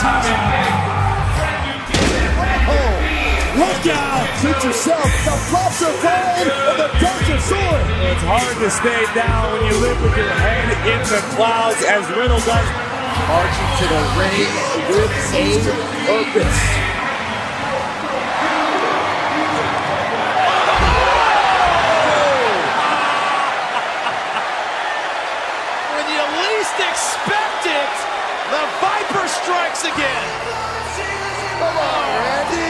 Look out! Shoot yourself! The props are flying and the darts are soaring! It's hard to stay down when you live with your head in the clouds, as Riddle does. Marching to the ring with a purpose. When you least expect it, the Viper strikes again. Come on, Randy!